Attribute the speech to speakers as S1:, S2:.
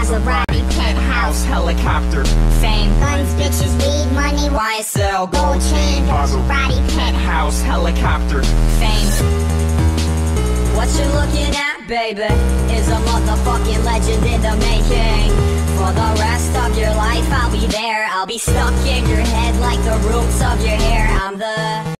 S1: Maserati, penthouse, helicopter, fame, guns, bitches, weed, money, YSL, gold chain, Maserati, penthouse, helicopter, fame. What you're looking at, baby, is a motherfucking legend in the making. For the rest of your life, I'll be there. I'll be stuck in your head like the roots of your hair. I'm the